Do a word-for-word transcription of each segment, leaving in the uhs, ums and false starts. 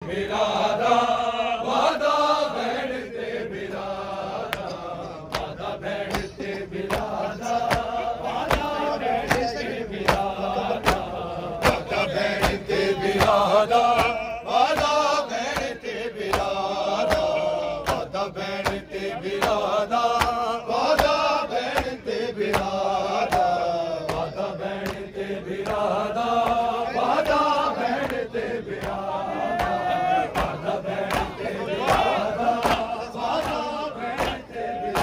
बिरादा वादा भैन ते बिरादा वादा भैन ते बिरादा वादा भैन ते बिरादा वादा भैन ते बिरादा वादा भैन ते बिरादा वादा भैन ते बिरादा वादा भैन ते बिरादा वादा भैन ते बिरादा वादा भैन ते बिरादा वादा भैन ते बिरादा वादा भैन ते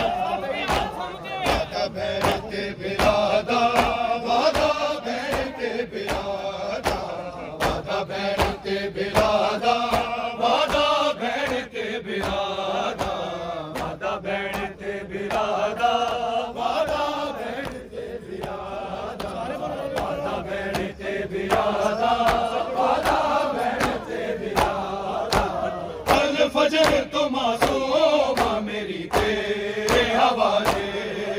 बिरादा वादा भैन ते बिरादा वादा भैन ते बिरादा वादा भैन ते बिरादा वादा भैन ते बिरादा वादा भैन ते बिरादा वादा भैन ते बिरादा वादा भैन ते बिरादा वादा भैन ते बिरादा कल फजर तो मासूमा मेरी तेरे हवाले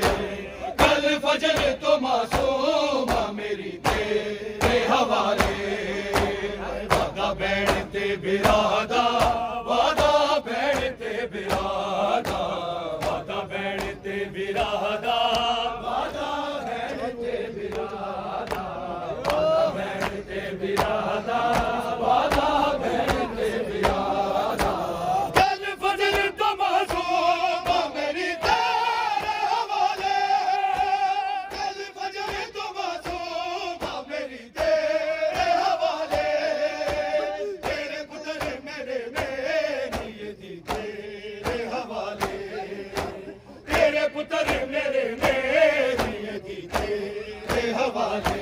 कल फजर तो मासूमा मेरी तेरे हवाले वादा भैन ते बिरादा वादा भैन ते बिरादा वादा भैन ते बिरादा वादा भैन ते बिरादा वादा भैन ते बिरादा वादा भैन ते बिरादा कल फजर तो मासूमा मेरी तेरे हवाले कल फजर तो मासूमा मेरी तेरे हवाले तेरे पुत्र मेरे मेरी ये दी तेरे हवाले तेरे पुत्र मेरे मेरी ये दी तेरे हवाले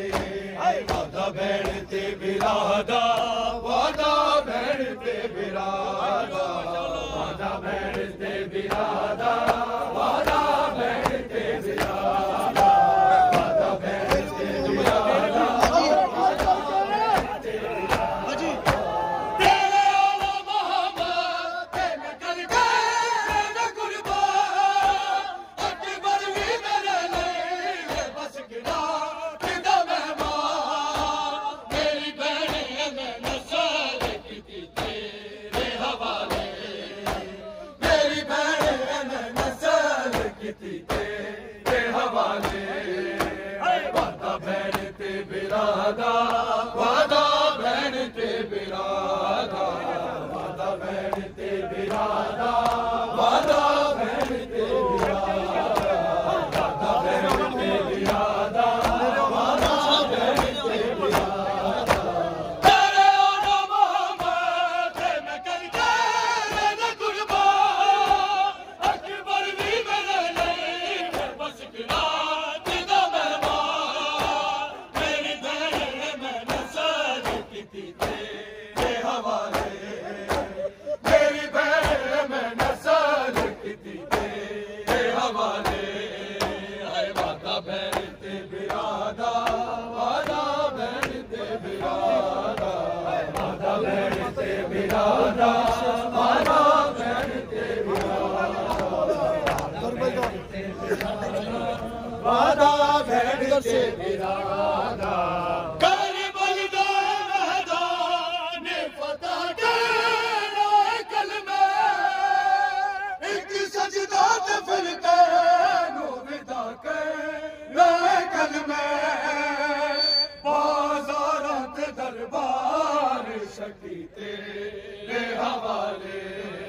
वादा भैन ते बिरादा वादा भैन ते बिरादा वादा भैन ते बिरादा वादा भैन ते बिरादा वादा भैन ते बिरादा वादा भैन ते बिरादा तेरे आला मोहम्मद तेरे करके मेरा कुर्बान अकबर भी मेरे लिए बस गिरा किदा मेहमान मेरी बहन मैं नसर की तेरे हवाले मेरी बहन मैं नसर की तेरे हवाले वादा भैन ते बिरादा वादा भैन ते बिरादा वादा भैन ते बिरादा वादा भैन ते बिरादा वादा भैन ते बिरादा वादा भैन ते बिरादा तेरे आला मोहम्मद मैं करके मेरा कुर्बान अकबर भी मेरे लिए बस गिरा किदा मेहमान मेरी बहन मैं नसर की तेरे हवाले मेरी बहन मैं नसर की तेरे हवाले हाय वादा भैन ते बिरादा वादा भैन ते बिरादा वादा भैन ते बिरादा वादा भैन ते बिरादा वादा भैन ते बिरादा करबल दा मैदान फतह तेरा कलमे एक सजदा ते फिर तैनू विदा करना कलमे बाज़ारां ते दरबार शकी तेरे हवाले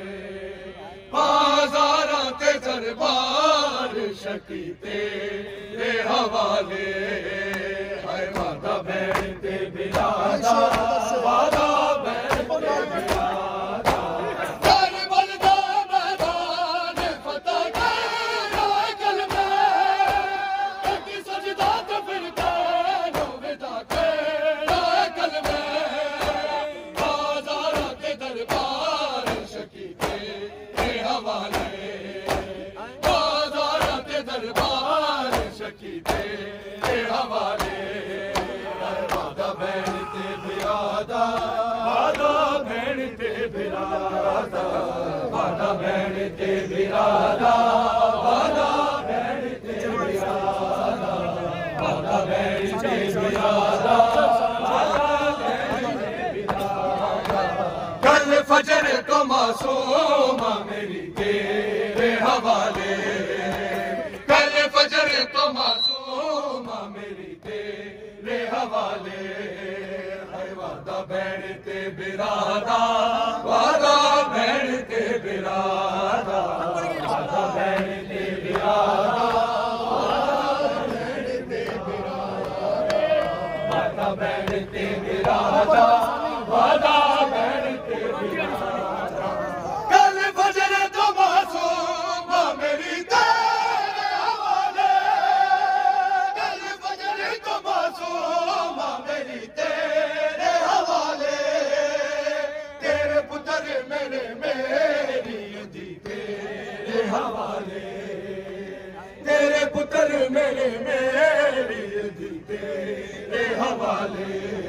बाज़ारां ते दरबार शकी तेरे हवाले हाय वादा भैन ते बिरादा वादा भैन ते बिरादा करबल दा मैदान फतह तेरा कलमे एक सजदा ते फिर तैनू विदा करना कलमे बाज़ारां ते दरबार शकी तेरे हवाले बाज़ारां ते दरबार शकी तेरे हवाले वादा भैन ते बिरादा वादा भैन ते बिरादा वादा भैन ते बिरादा वादा भैन ते बिरादा वादा भैन ते बिरादा वादा भैन ते बिरादा फजर तो मासूमा मेरी तेरे हवाले, कल फजर तो मासूमा मेरी तेरे हवाले। है वादा भैन ते बिरादा, वादा भैन ते बिरादा, वादा भैन ते बिरादा, वादा भैन ते बिरादा, वादा भैन ते बिरादा। कल फजर तो मासूमा मेरी तेरे हवाले, कल फजर तो मासूमा मेरी तेरे हवाले। तेरे पुत्र मेरे मेरी दी तेरे हवाले, तेरे पुत्र मेरे मेरी दी तेरे हवाले।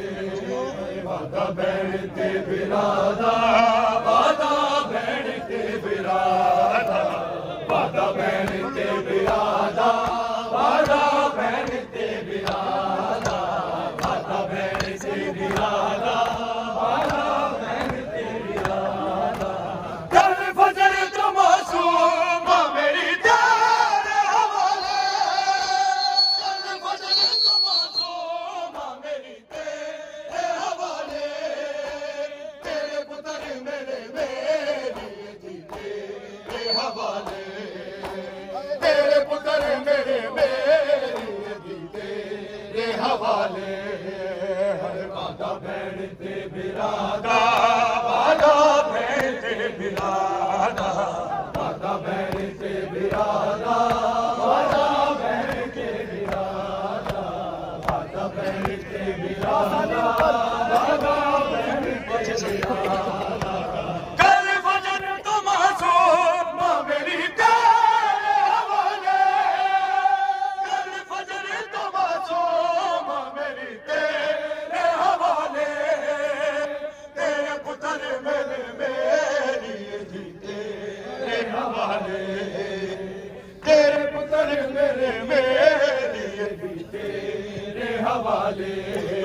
वादा भैन ते बिरादा, वादा भैन ते बिरादा, वादा भैन ते बिरादा, वादा भैन ते बिरादा, वादा भैन ते बिरादा, वादा भैन ते बिरादा। कल फजर तो मासूमा मेरी तेरे हवाले, कल फजर तो मासूमा मेरी तेरे हवाले। तेरे पुत्र मेरे मेरी दी तेरे हवाले, तेरे पुत्र मेरे मेरी दी तेरे हवाले। वादा भैन ते बिरादा, वादा भैन ते बिरादा, वादा भैन ते बिरादा, वादा भैन ते बिरादा, वादा भैन ते बिरादा, वादा भैन ते बिरादा। कल फजर तो मासूमा मेरी तेरे हवाले, कल फजर तो मासूमा मेरी तेरे हवाले। तेरे पुत्र मेरे मेरी दी तेरे हवाले, तेरे पुत्र मेरे मेरी दी तेरे हवाले।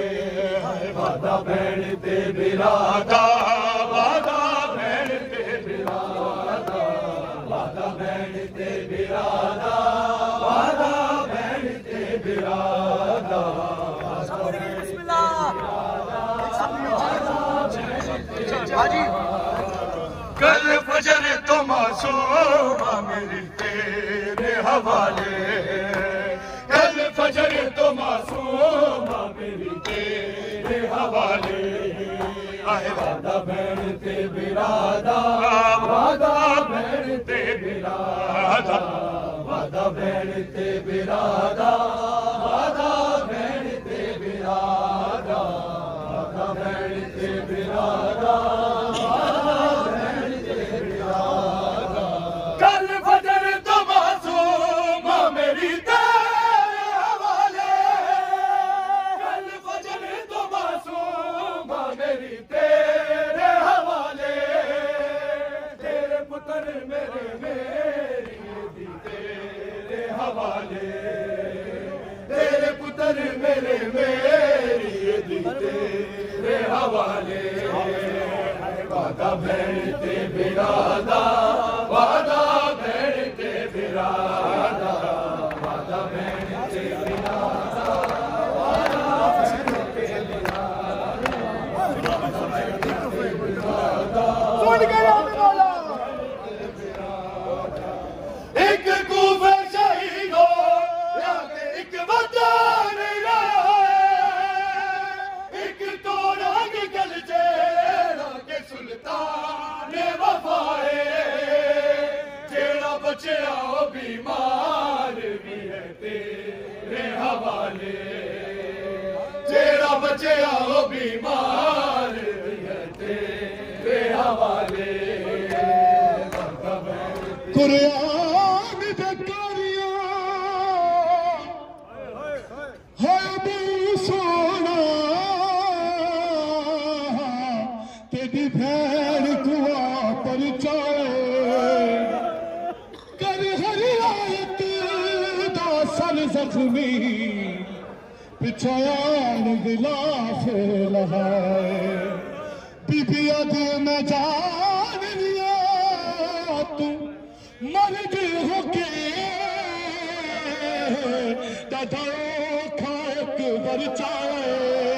वादा भैन ते बिरादा, वादा भैन ते बिरादा, वादा भैन ते बिरादा, वादा भैन ते बिरादा। कल फजर तो मासूमा मेरी तेरे हवाले, कल फजर तो मासूमा मेरी तेरे हवाले। आए वादा भैन ते बिरादा, वादा भैन ते बिरादा, वादा भैन ते बिरादा, वादा भैन ते बिरादा, वादा भैन ते बिरादा, वादा भैन ते बिरादा। कल फजर तो मासूमा मेरी तेरे हवाले, कल फजर तो मासूमा मेरी तेरे हवाले। तेरे पुत्र मेरे मेरी दी तेरे हवाले, तेरे पुत्र मेरे मेरी दी तेरे हवाले। वादा भैन ते बिरादा, वादा भैन ते बिरादा, वादा भैन ते बिरादा, वादा भैन ते बिरादा। एक कूफे शहीदो एक वतन एक तोड़ा निकल जेड़ा के सुल्तान वफाए। जेड़ा बचया ओ बीमार भी है तेरे हवाले, जेड़ा बचया ओ बीमार भी है तेरे हवाले। कुरान दे कारियां है भी सोना, तेरी भैन कुआ पर चाए कर हर आयत दा सर जख्मी पिछायान गिलाफ लहाए। बीबिया दे मैं जान लिया तू मर्द होके दादा खाक बरचाए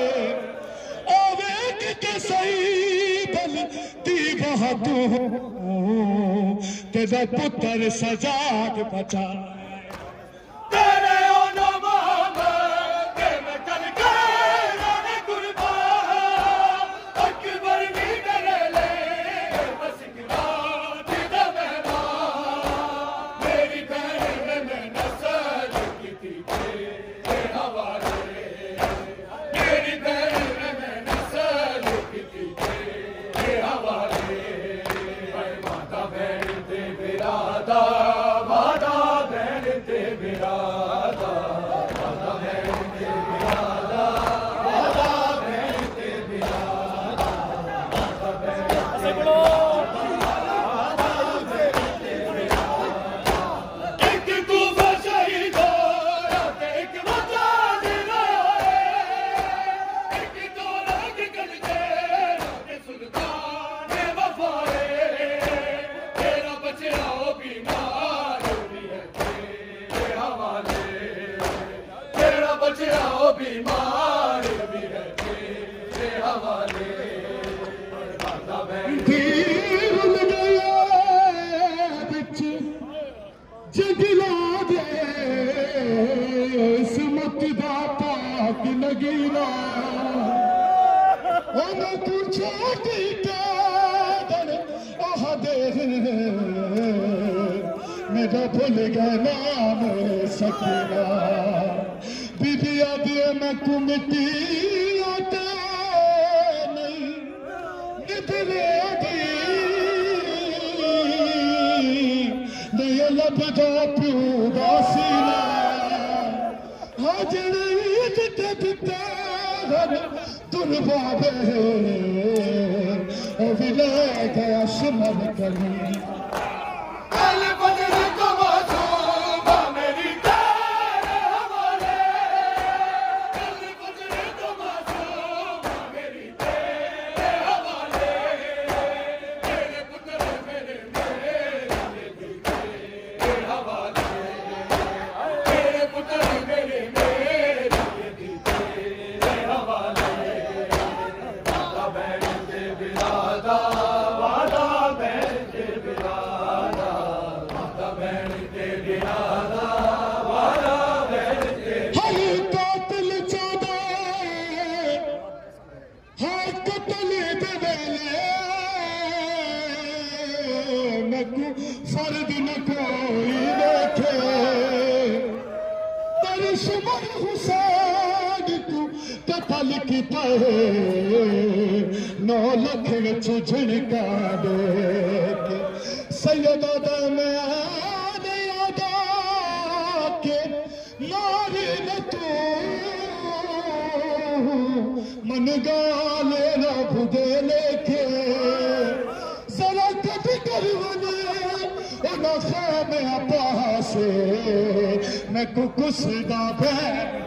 ओवेक के सही बल दी बहादुर तेरा पुत्र सजाद बचा मेरा भूल गया नाम सकीना बीबिया दिए मैं कुमती आते नहीं निधरे दी नहीं लभदा प्यूदा सीना हाजरी जिते जिते घर दुर्बाबे ओ विले गया सुमन करी फर्द न कोई देखे तेरी सुमन हुसैन तू कतल की पे नौ लख विच झिड़का दे सैयदा दा मैं यादा के नारी न तू मन गाले न भुदे लेके जरा कट कर में अपा से मैं कुकुसदा बैठ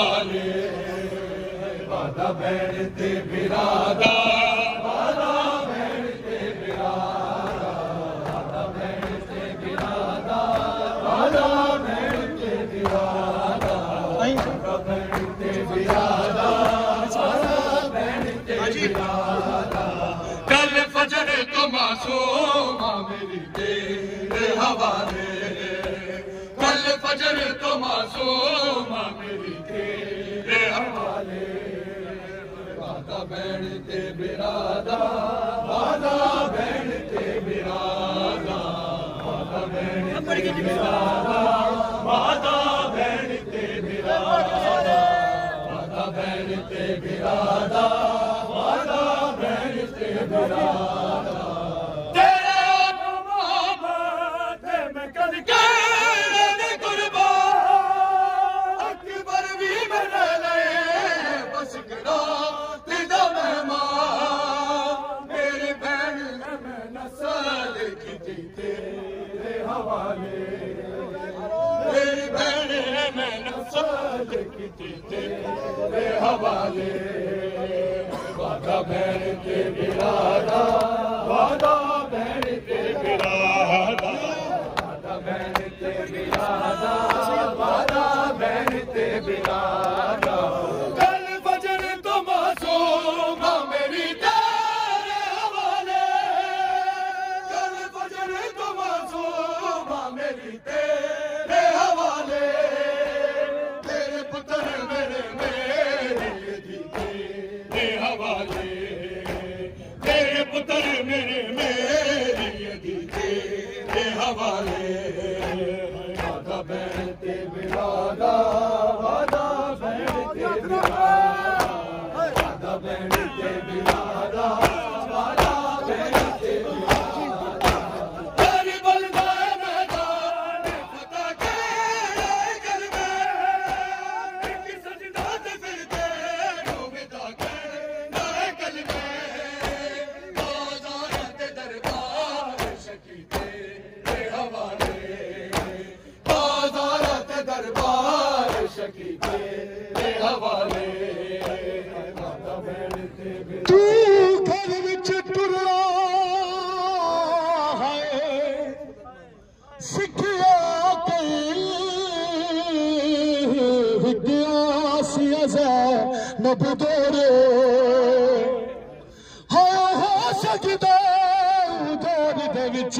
वादा बैठ ते बिरादा वादा तो मासूमा मेरी तेरे हवाले, कल फजर तो मासूमा मेरी तेरे हवाले। वादा भैन ते बिरादा, वादा भैन ते बिरादा, वादा भैन ते बिरादा, वादा भैन ते बिरादा, वादा भैन ते बिरादा, वादा भैन ते बिरादा। तेरे मोहब्बत में कद के कुर्बान, अकबर भी मेरे लिए बस गया तेरा मेहमान। मेरी बहन ने मैं नस्ल की थी तेरे हवाले, मेरी बहन ने मैं नस्ल की थी तेरे हवाले। वादा बहन के बिरादा, वादा बहन के बिरादा, वादा बहन के बिरादा, वादा बहन के बिरादा। कल फजर तो मासूमा मेरी तेरे हवाले, कल फजर तो मासूमा मेरी तेरे हवाले। तेरे पुत्र मेरे मेरे दी तेरे हवाले, तेरे पुत्र मेरे मेरे दी तेरे हवाले। वादा बहन ते बिरादा, वादा बहन ते बिरादा, वादा बहन ते बिरादा, वादा बहन ते बिरादा। तेरी बलदा मैदान फतह के घर में, एक सजदा ते फिरते डूबता के नए कल में। बाज़ार ते दरबार शकी तेरे हवाले, बाज़ार ते दरबार शकी तेरे हवाले। वादा बहन ते बिरादा, तू घर विच टुरना है सिखिया कई हिदिया नब दोरे हो हो सकदा दौर दे विच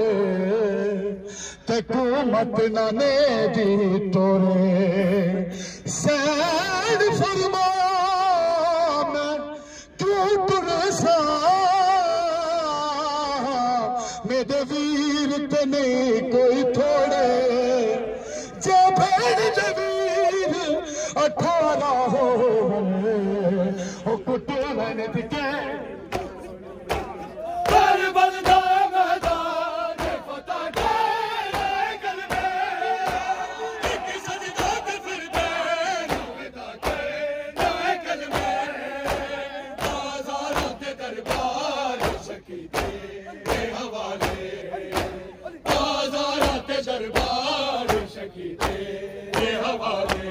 ते कुमत नाने दी तोरे। सैन फरमा मैं क्यों टुरसा, मेरे वीर ते नहीं कोई थोड़े। जे भेड़ जे वीर अठारह हो ओ कुटे मैंने दिखे। कर बलदा मैदान फतह के घर में, एक सजदा ते फिरते डूबता के नए कल में। बाज़ार ते दरबार शकी तेरे हवाले, बाज़ार ते दरबार शकी तेरे हवाले।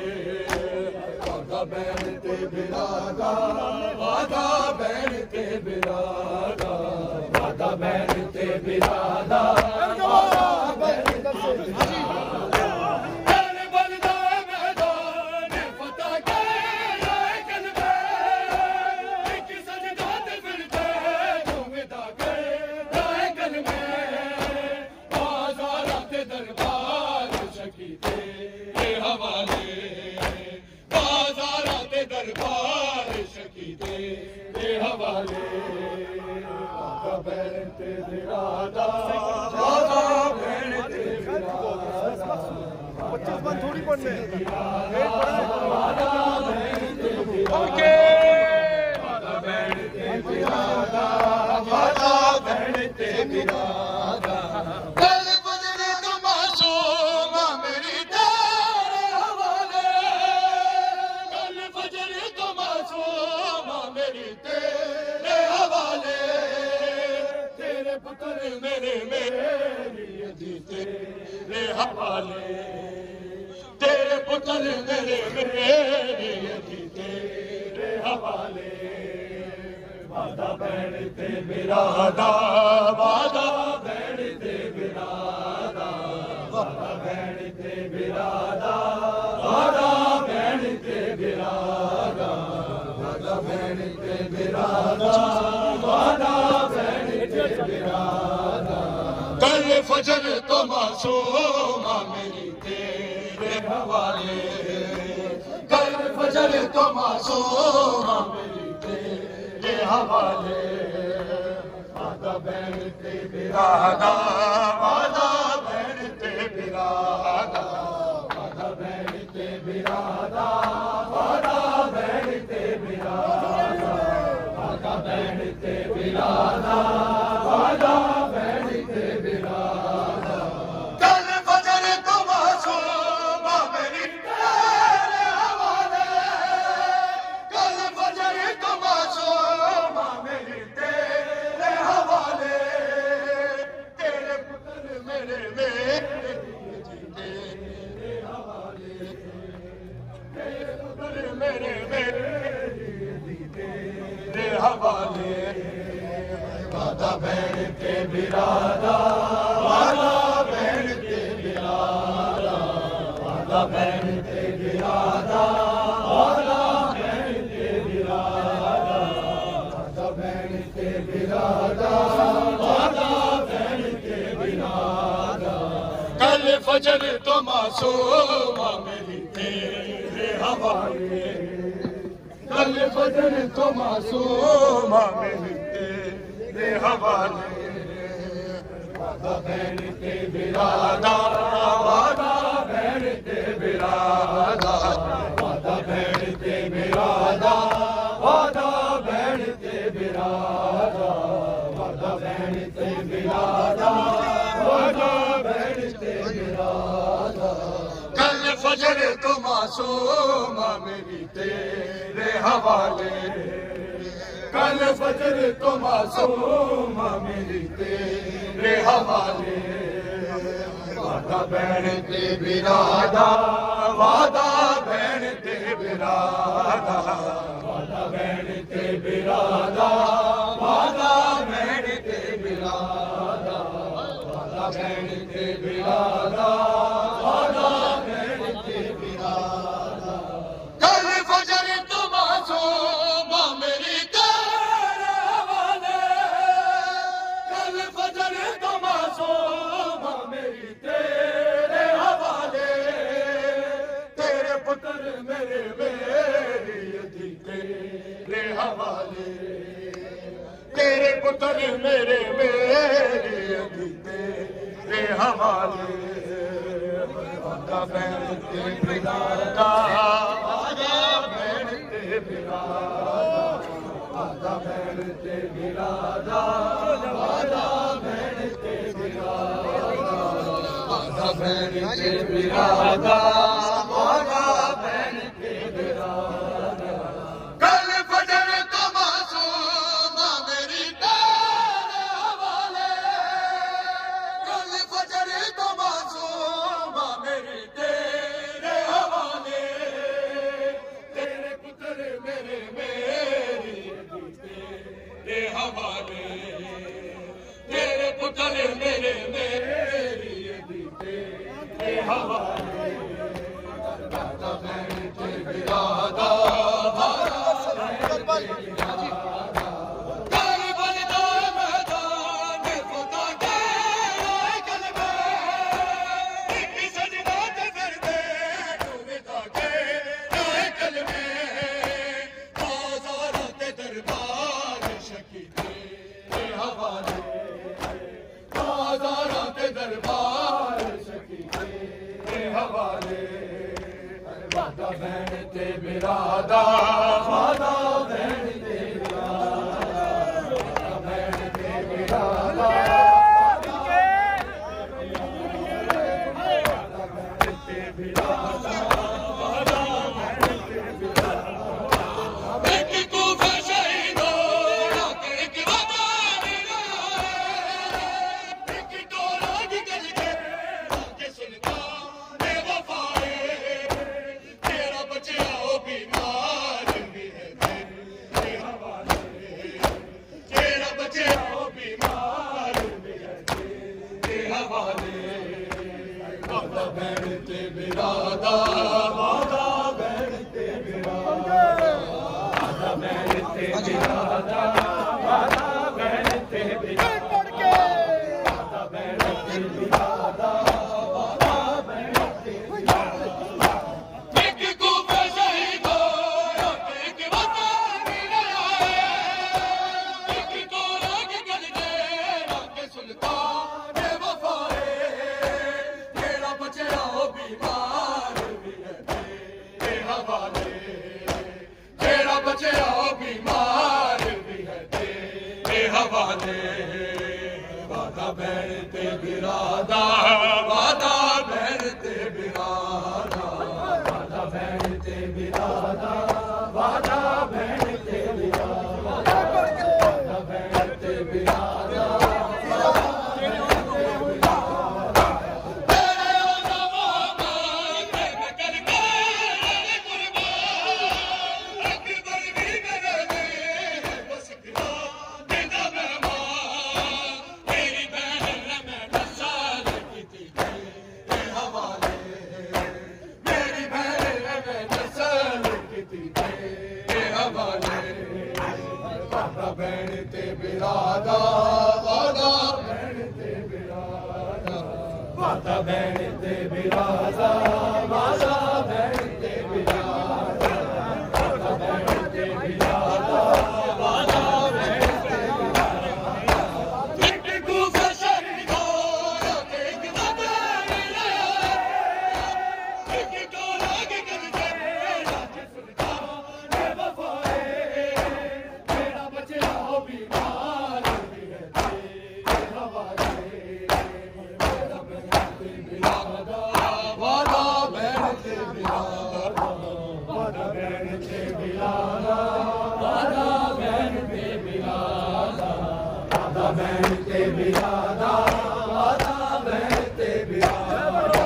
वादा बहन ते बिरादा, वादा बहन ते बिरादा, वादा बहन ते बिरादा, वादा बहन ते बिरादा। तेरे बलदा मैदान फतह के घर में, एक सजदा ते फिरते डूबता के नए कल में। बाज़ार ते दरबार शकी तेरे हवाले, बाज़ार ते दरबार शकी तेरे हवाले। वादा बहन ते बिरादा, वादा बहन ते बिरादा, पच्चीस मन थोड़ी पढ़ने वादा बहन ते बिरादा, वादा बहन ते बिरादा, वादा बहन ते बिरादा। कल फजर तो मासूमा मेरी तेरे हवाले, कल फजर तो मासूमा मेरी तेरे हवाले। तेरे पुत्र मेरे मेरी दी तेरे हवाले, तेरे पुत्र मेरे मेरी दी तेरे हवाले। वादा बहन ते बिरादा, वादा बहन ते बिरादा, वादा बहन ते बिरादा, वादा बहन ते बिरादा, वादा बहन ते बिरादा, वादा बहन ते फजर तो मासूमा मेरी तेरे हवाले, कल फजर तो मासूमा मेरी तेरे हवाले। वादा बहन ते बिरादा, वादा बहन ते बिरादा, वादा बहन ते बिरादा, वादा बहन ते बिरादा, वादा बहन ते बिरादा, वादा बहन ते बिरादा। कल फजर तो मासूमा मेरी तेरे हवाले, कल फजर तो मासूमा मेरी तेरे हवाले। तेरे पुत्र मेरे मेरे तेरे हवाले, तेरे पुत्र मेरे मेरे तेरे हवाले। वादा बहन ते बिरादा, वादा बहन ते बिरादा, वादा बहन ते बिरादा, वादा बहन ते बिरादा, वादा बहन ते बिरादा, वादा बहन ते बिरादा। कल फजर तो मासूमा मेरी तेरे हवाले, कल फजर तो मासूमा मेरी तेरे हवाले। वादा बहन ते बिरादा, वादा बहन ते बिरादा, वादा बहन ते बिरादा, वादा बहन ते बिरादा, वादा बहन ते बिरादा, वादा बहन ते बिरादा। कल फजर तो मासूमा मेरी तेरे हवाले, कल फजर तो मासूमा मेरी तेरे हवाले। वादा बहन ते बिरादा, वादा बहन ते बिरादा, वादा बहन ते बिरादा, वादा बहन ते बिरादा, वादा बहन ते बिरादा, वादा बहन ते बिरादा। कल फजर तो मासूमा मेरी तेरे हवाले, कल फजर तो मासूमा मेरी तेरे हवाले। तेरे पुत्र मेरे मेरी यदि तेरे हवाले, तेरे पुत्र मेरे मेरी यदि तेरे हवाले। वादा बहन ते बिरादा, वादा बहन ते बिरादा, वादा बहन ते बिरादा, वादा बहन ते बिरादा, वादा बहन ते बिरादा, वादा बहन ते बिरादा। कल फजर तो मासूमा मेरी तेरे हवाले, कल फजर तो मासूमा मेरी तेरे हवाले। तेरे पुत्र मेरे मेरी तेरे हवाले, तेरे पुत्र मेरे मेरी तेरे हवाले। वादा बहन ते बिरादा, वादा बहन ते बिरादा। करबल दा मैदान खुदा के कलमे, एक सजदा ते फिरदे डूबदा के नाए कलमे। बाज़ारां ते दरबार शकी तेरे हवाले, बाज़ारां ते दरबार शकी तेरे हवाले। वादा बहन ते बिरादा, वादा बहन ते बिरादा, वादा बहन ते बिरादा, वादा बहन ते बिरादा, वादा बहन ते बिरादा। एक कूफे शहीदों के एक वादा मिला, एक टोला निकल के आके सुनता ने वफाए। तेरा बच्चा ओ बीमार भी है तेरे हवाले, तेरा बच्चा ओ बीमार भी है तेरे हवाले। वादा बहन ते बिरादा, वादा बहन ते बिरादा, वादा बहन ते बिरादा, वादा बहन ते बिरादा, वादा बहन ते बहन ते बिरादा वादा बहन ते बिरादा वादा बहन ते बिरादा वादा बहन ते बिरादा वादा बहन ते बिरादा बहन ते बिरादा वादा बहन ते बिरादा वादा बहन ते बिरादा वादा बहन ते बिरादा वादा बहन ते बिरादा वादा बहन ते बिरादा एक गुफा शरीदा एक दादा एक टोला के करते राज सुल्तान है वफाए बहन ते बिरादा वादा बहन ते बिरादा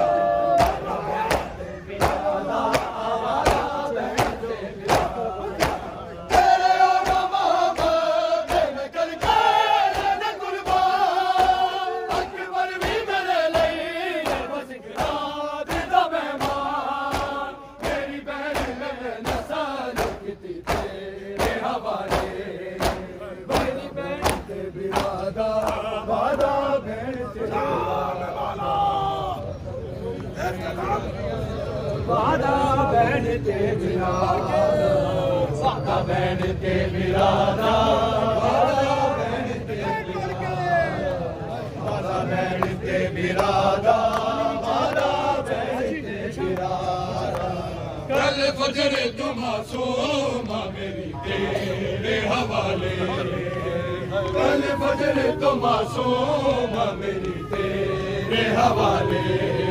बिरादा वादा बहन ते बिरादा तेरे और मामा मैं कल के न कुर्बान अकबर भी मेरे लिए बस गिराद दा मेहमान मेरी बहन में नसाल किती तेरे हवाले मेरी बहन ते बिरादा वादा बहन ते बिरादा वादा बहन ते बिरादा वादा बहन ते बिरादा वादा बहन ते बिरादा वादा बहन ते बिरादा वादा बहन ते बिरादा कल फजर तू मासूम मेरी तेरे हवाले कल फजर तो मासूम मेरी तेरे हवाले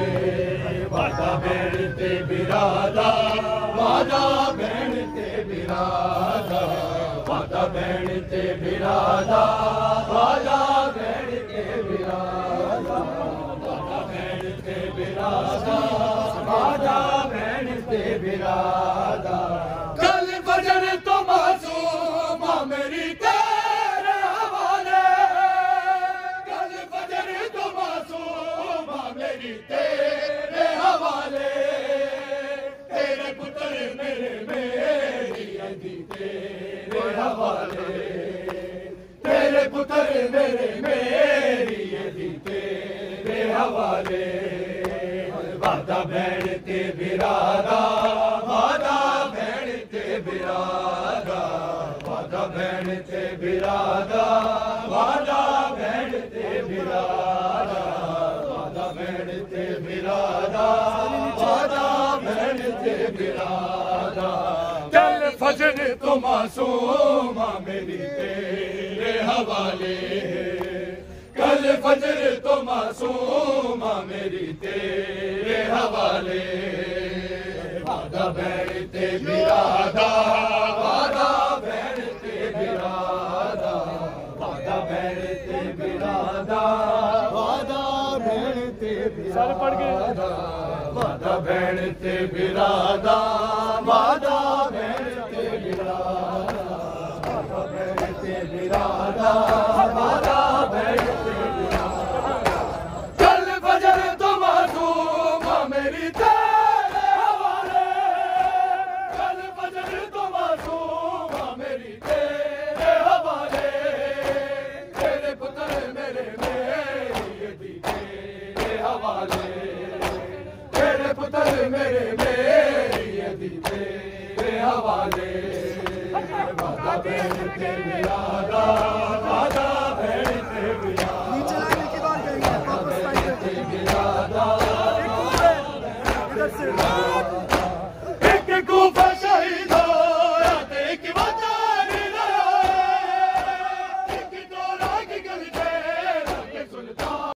वादा बहन ते बिरादा वादा बहन ते बिरादा वादा बहन ते बिरादा वादा बहन ते बिरादा वादा बहन ते बिरादा वादा बहन ते बिरादा कल फजर तो मासूम मेरी तेरे हवाले कल फजर तो मासूम मेरी तेरे हवाले तेरे पुत्र मेरे मेरी अदी तेरे हवाले तेरे पुत्र मेरे मेरी अदी तेरे हवाले वादा बहन ते बिरादा वादा बहन ते बिरादा वादा बहन ते बिरादा वादा बहन ते बिरादा वादा बहन ते बिरादा वादा बहन ते बिरादा कल फजर तो मासूम मेरी तेरे हवाले कल फजर तो मासूम मेरी तेरे हवाले वादा बहन ते बिरादा वादा बहन ते बिरादा वादा बहन ते बिरादा वादा बहन ते बिरादा वादा बहन ते बिरादा वादा बहन ते बिरादा वादा बहन ते बिरादा वादा बहन ते बिरादा कल फजर तो मासूम मेरी तेरे हवाले कल फजर तो मासूम मेरी तेरे हवाले तेरे पुत्र मेरे मेरी तेरे हवाले तेरे पुत्र मेरे मेरी तेरे हवाले वादा बहन ते बिरादा वादा बहन ते बिरादा नीचे लाने की बात करेंगे वापस साइड पे बिरादा इधर से